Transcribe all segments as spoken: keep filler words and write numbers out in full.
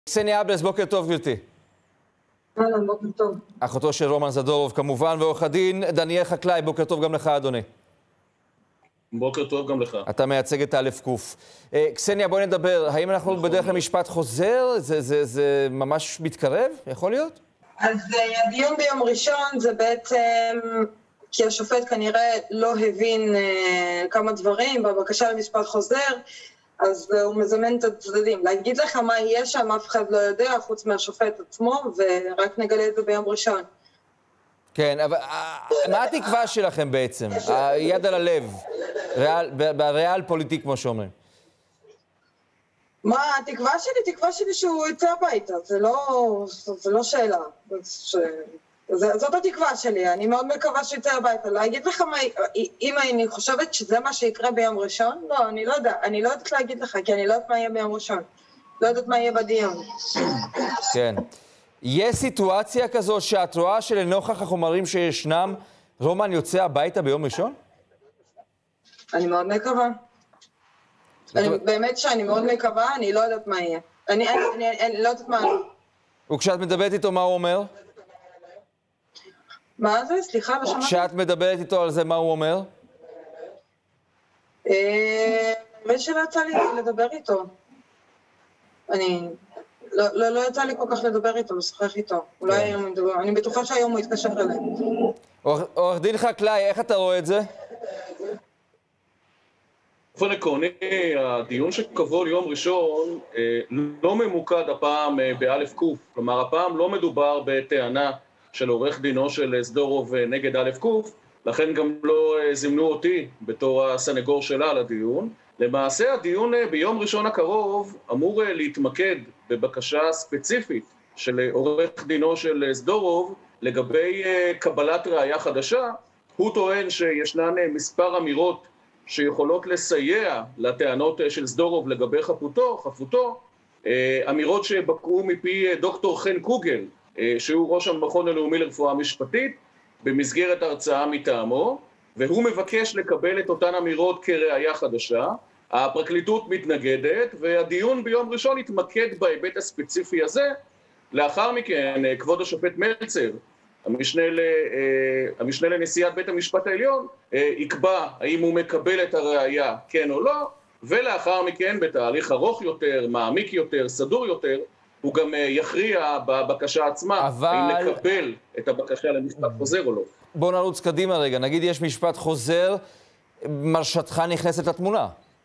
קסניה אבלס, בוקר טוב גברתי. אהלן, בוקר טוב. אחותו של רומן זדורוב כמובן, ועורך הדין דניאל חקלאי, בוקר טוב גם לך אדוני. בוקר טוב גם לך. אתה מייצג את א' קוף. קסניה, בואי נדבר, האם אנחנו נכון. בדרך למשפט חוזר? זה, זה, זה ממש מתקרב? יכול להיות? אז הדיון ביום ראשון זה בעצם, כי השופט כנראה לא הבין uh, כמה דברים בבקשה למשפט חוזר, אז הוא מזמן את הצדדים. להגיד לך מה יהיה שם, אף אחד לא יודע, חוץ מהשופט עצמו, ורק נגלה את זה ביום ראשון. כן, אבל מה התקווה שלכם בעצם? היד על הלב, בריאל פוליטי כמו שאומרים. מה, התקווה שלי, תקווה שלי שהוא יצא הביתה, זה לא, זה לא שאלה. זאת התקווה שלי, אני מאוד מקווה שהוא יצא הביתה. להגיד לך מה, אם אני חושבת שזה מה שיקרה ביום ראשון, לא, אני לא יודע, אני לא יודעת להגיד לך, כי אני לא יודעת מה יהיה ביום ראשון. לא יודעת מה יהיה בדיון. כן. יש סיטואציה כזו שאת רואה שלנוכח החומרים שישנם, רומן יוצא הביתה ביום ראשון? אני מאוד מקווה. אני, באמת שאני מאוד מקווה, אני לא יודעת מה יהיה. אני, אני, אני, אני לא יודעת מה... וכשאת מדברת איתו, מה הוא אומר? מה זה? סליחה, לא שמעתי. כשאת מדברת איתו על זה, מה הוא אומר? אה... באמת שלא יצא לי לדבר איתו. אני... לא, לא, לא יצא לי כל כך לדבר איתו, לשוחח איתו. אולי היום מדבר... אני בטוחה שהיום הוא יתקשר אליי. עורך דין חקלאי, איך אתה רואה את זה? באופן עקרוני, הדיון שקבוע ליום ראשון לא ממוקד הפעם באלף קוף. כלומר, הפעם לא מדובר בטענה של עורך דינו של זדורוב נגד אלף קוף, לכן גם לא זימנו אותי בתור הסנגור שלה לדיון. למעשה, הדיון ביום ראשון הקרוב אמור להתמקד בבקשה ספציפית של עורך דינו של זדורוב לגבי קבלת ראייה חדשה. הוא טוען שישנן מספר אמירות שיכולות לסייע לטענות של זדורוב לגבי חפותו, חפותו, אמירות שבקעו מפי דוקטור חן קוגל, שהוא ראש המכון הלאומי לרפואה משפטית, במסגרת הרצאה מטעמו, והוא מבקש לקבל את אותן אמירות כראייה חדשה. הפרקליטות מתנגדת, והדיון ביום ראשון יתמקד בהיבט הספציפי הזה. לאחר מכן, כבוד השופט מלצר, המשנה, ל, המשנה לנשיאת בית המשפט העליון, יקבע האם הוא מקבל את הראייה כן או לא, ולאחר מכן, בתהליך ארוך יותר, מעמיק יותר, סדור יותר, הוא גם יכריע בבקשה עצמה, אבל... האם לקבל את הבקשה למשפט חוזר או לא. בוא נרוץ קדימה רגע, נגיד יש משפט חוזר, מרשתך נכנסת לתמונה.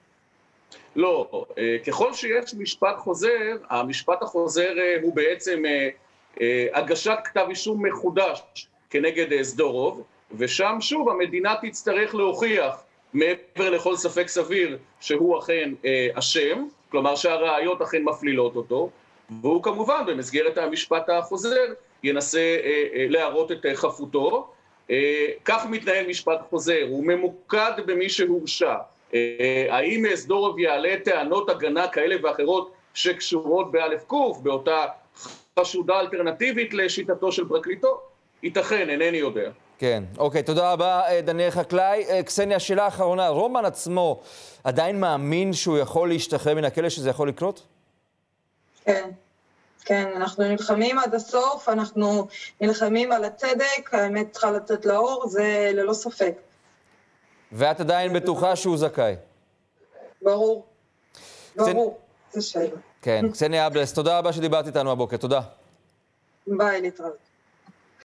לא, ככל שיש משפט חוזר, המשפט החוזר הוא בעצם הגשת כתב אישום מחודש כנגד זדורוב, ושם שוב המדינה תצטרך להוכיח מעבר לכל ספק סביר שהוא אכן אשם, כלומר שהראיות אכן מפלילות אותו, והוא כמובן במסגרת המשפט החוזר ינסה להראות את חפותו. כך מתנהל משפט חוזר, הוא ממוקד במי שהורשע. האם זדורוב יעלה טענות הגנה כאלה ואחרות שקשורות באלף קוף, באותה חשודה אלטרנטיבית לשיטתו של פרקליטו? ייתכן, אינני יודע. כן, אוקיי, תודה רבה דניאל חקלאי. קסניה, שאלה אחרונה, רומן עצמו עדיין מאמין שהוא יכול להשתחרר מן הכלא, שזה יכול לקרות? כן, כן, אנחנו נלחמים עד הסוף, אנחנו נלחמים על הצדק, האמת צריכה לצאת לאור, זה ללא ספק. ואת עדיין בטוחה שהוא זכאי? ברור, ברור, זה שאלה. כן, קסניה אבלס, תודה רבה שדיברת איתנו הבוקר, תודה. ביי, להתראות.